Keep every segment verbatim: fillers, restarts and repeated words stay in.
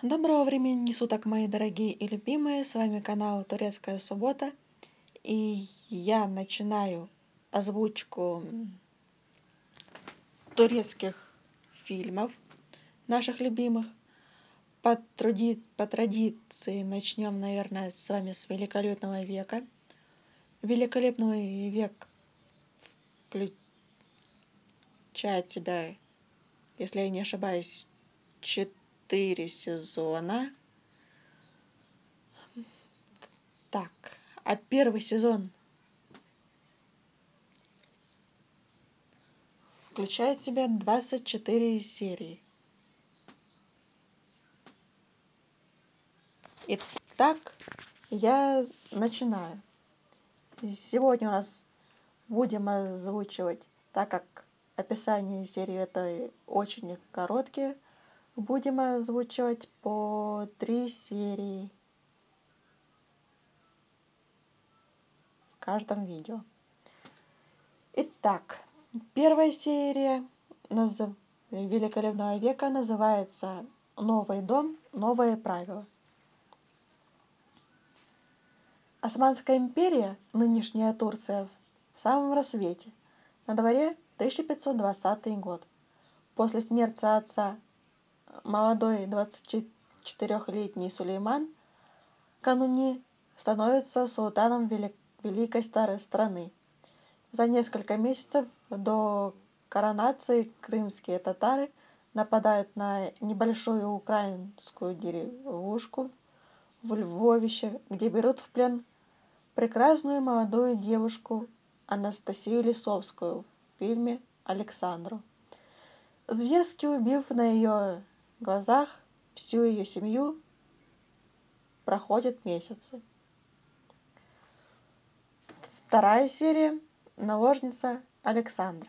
Доброго времени суток, мои дорогие и любимые, с вами канал Турецкая Суббота, и я начинаю озвучку турецких фильмов, наших любимых. По, труди... По традиции начнем, наверное, с вами с «Великолепного века». «Великолепный век» включает в себя, если я не ошибаюсь, четыре сезона. Так, а первый сезон включает в себя двадцать четыре серии. Итак, я начинаю. Сегодня у нас будем озвучивать, так как описание серии это очень короткие, будем озвучивать по три серии в каждом видео. Итак, первая серия назов... Великолепного века называется «Новый дом, новые правила». Османская империя, нынешняя Турция, в самом рассвете. На дворе тысяча пятьсот двадцатый год. После смерти отца молодой двадцатичетырёхлетний Сулейман Кануни становится султаном велик... великой старой страны. За несколько месяцев до коронации крымские татары нападают на небольшую украинскую деревушку в Львовище, где берут в плен прекрасную молодую девушку Анастасию Лисовскую в фильме «Александру», зверски убив на ее глазах всю ее семью. Проходят месяцы. Вторая серия «Наложница Александра».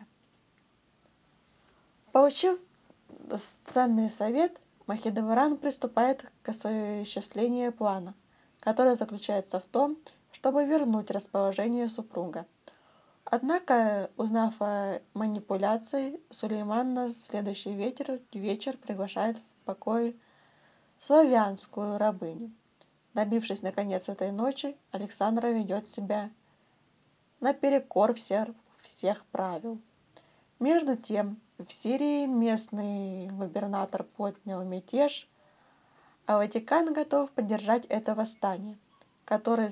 Получив ценный совет, Махидевран приступает к осуществлению плана, который заключается в том, чтобы вернуть расположение супруга. Однако, узнав о манипуляции, Сулейман на следующий вечер, вечер приглашает в покой славянскую рабыню. Добившись наконец этой ночи, Александра ведет себя наперекор всех, всех правил. Между тем, в Сирии местный губернатор поднял мятеж, а Ватикан готов поддержать это восстание, которое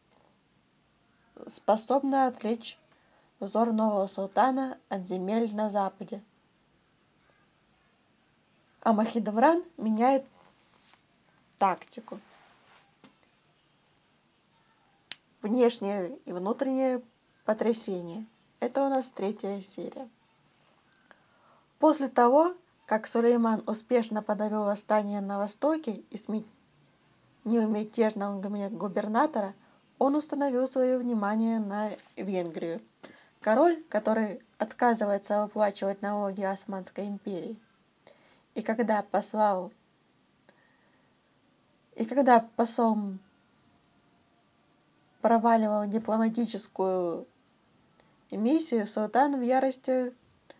способно отвлечь взор нового султана от земель на западе. А Махидевран меняет тактику. Внешнее и внутреннее потрясение. Это у нас третья серия. После того, как Сулейман успешно подавил восстание на востоке и сменил мятежного губернатора, он установил свое внимание на Венгрию. Король, который отказывается выплачивать налоги Османской империи. И когда послал и когда посол проваливал дипломатическую миссию, султан в ярости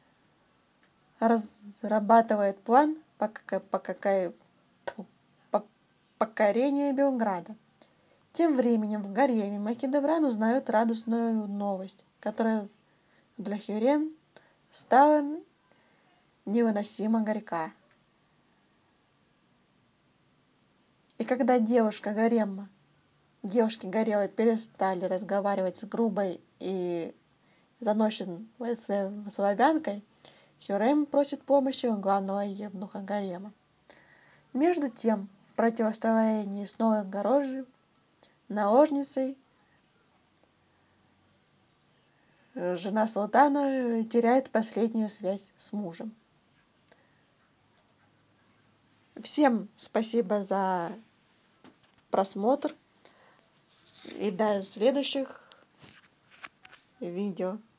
разрабатывает план по, по, по покорению Белграда. Тем временем в гареме Махидевран узнает радостную новость, которая для Хюррем стала невыносимо горька. И когда девушка гарема, девушки гарема перестали разговаривать с грубой и заносчивой славянкой, Хюррем просит помощи у главного евнуха гарема. Между тем, в противостоянии с новой наложницей, жена султана теряет последнюю связь с мужем. Всем спасибо за просмотр и до следующих видео.